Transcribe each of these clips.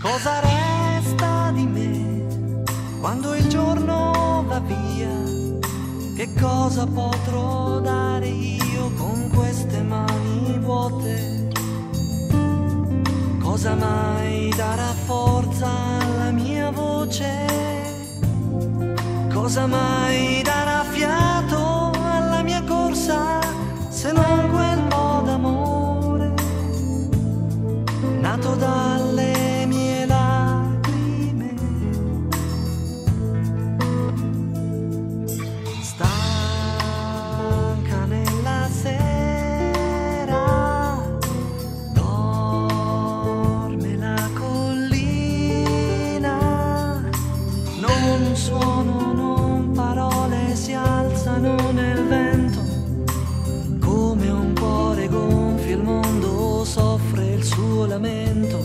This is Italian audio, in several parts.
Cosa resta di me quando il giorno va via? Che cosa potrò dare io con queste mani vuote? Cosa mai darà forza alla mia voce? Cosa mai darà fiato alla mia corsa se non quel po' d'amore nato dalle mie lacrime? Stanca nella sera dorme la collina, non suono, non parole si alzano nel vento, come un cuore gonfio il mondo soffre il suo lamento.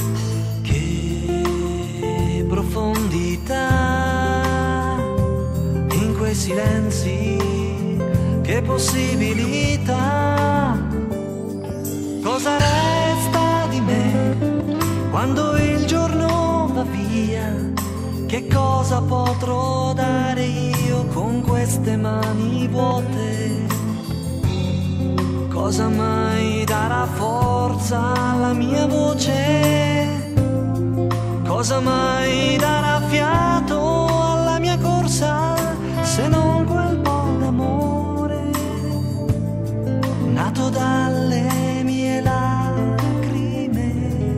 Che profondità in quei silenzi, che possibilità. Cosa resta di me quando il giorno va via? Che cosa potrò dare io con queste mani vuote? Cosa mai darà forza alla mia voce? Cosa mai darà fiato alla mia corsa se non quel po' d'amore nato dalle mie lacrime?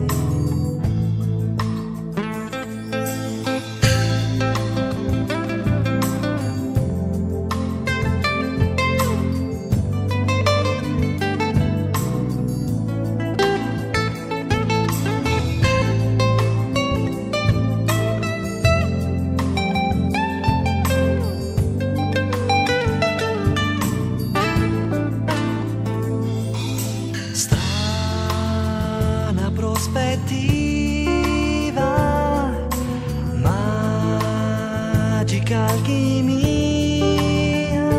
Prospettiva, magica alchimia,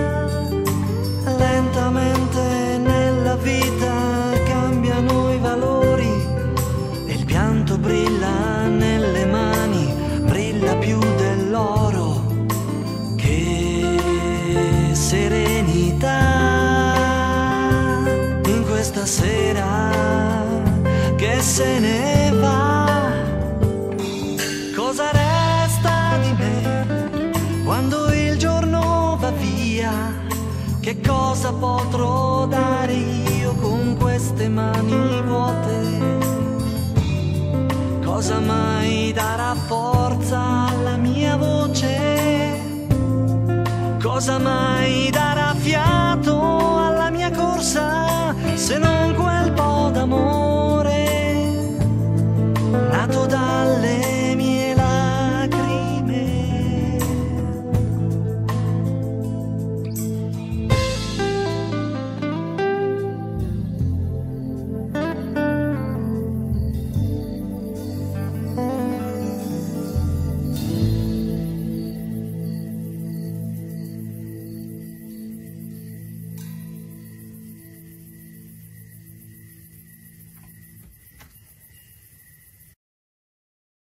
lentamente nella vita cambiano i valori e il pianto brilla nelle mani, brilla più dell'oro. Che serenità in questa sera che se ne va. Cosa resta di me quando il giorno va via? Che cosa potrò dare io con queste mani vuote? Cosa mai darà forza alla mia voce? Cosa mai darà fiato alla mia corsa se non quel po' d'amore